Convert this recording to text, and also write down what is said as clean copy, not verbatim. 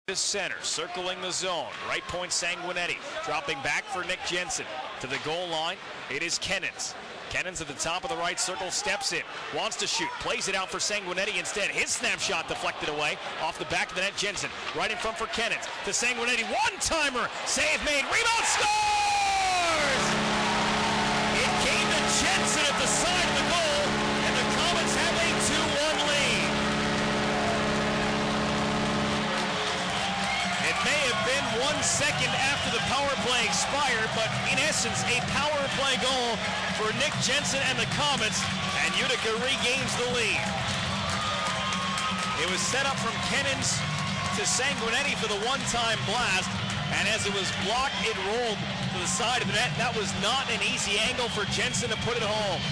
This center, circling the zone, right point Sanguinetti, dropping back for Nick Jensen. To the goal line, it is Kenins. Kenins at the top of the right circle, steps in, wants to shoot, plays it out for Sanguinetti instead. His snapshot deflected away, off the back of the net, Jensen. Right in front for Kenins, to Sanguinetti, one-timer, save made, rebound, scores! It came to Jensen at the side of the goal, and the Comets have a 2-1 lead. It may have been 1 second after the power play expired, but in essence, a power play goal for Nick Jensen and the Comets, and Utica regains the lead. It was set up from Kenins to Sanguinetti for the one-time blast, and as it was blocked, it rolled to the side of the net. That was not an easy angle for Jensen to put it home.